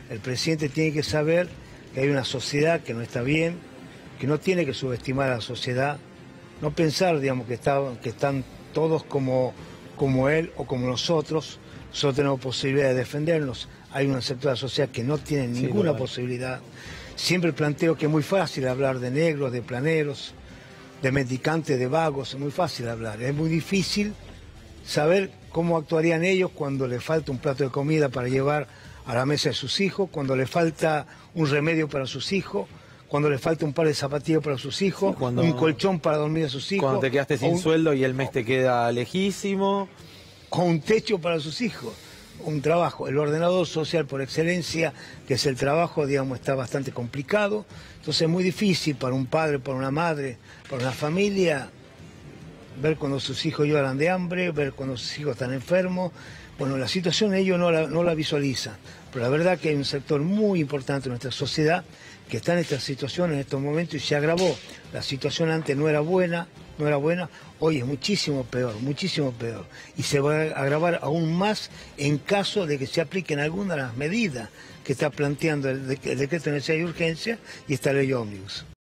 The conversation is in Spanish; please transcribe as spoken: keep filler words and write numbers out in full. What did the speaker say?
El presidente tiene que saber que hay una sociedad que no está bien, que no tiene que subestimar a la sociedad, no pensar, digamos, que, está, que están todos como, como él o como nosotros. Nosotros tenemos posibilidad de defendernos. Hay un sector de la sociedad que no tiene ninguna sí, posibilidad. Siempre planteo que es muy fácil hablar de negros, de planeros, de mendicantes, de vagos, es muy fácil hablar. Es muy difícil saber cómo actuarían ellos cuando les falta un plato de comida para llevar a la mesa de sus hijos, cuando les falta un remedio para sus hijos, cuando les falta un par de zapatillas para sus hijos, sí, cuando, un colchón para dormir a sus hijos. Cuando te quedaste sin un, sueldo y el mes te queda lejísimo. O un techo para sus hijos, un trabajo. El ordenador social por excelencia, que es el trabajo, digamos, está bastante complicado. Entonces es muy difícil para un padre, para una madre, para una familia, ver cuando sus hijos lloran de hambre, ver cuando sus hijos están enfermos. Bueno, la situación ellos no la, no la visualizan, pero la verdad que hay un sector muy importante en nuestra sociedad que está en esta situación en estos momentos y se agravó. La situación antes no era buena, no era buena, hoy es muchísimo peor, muchísimo peor. Y se va a agravar aún más en caso de que se apliquen algunas de las medidas que está planteando el, el decreto de necesidad y urgencia y esta ley ómnibus.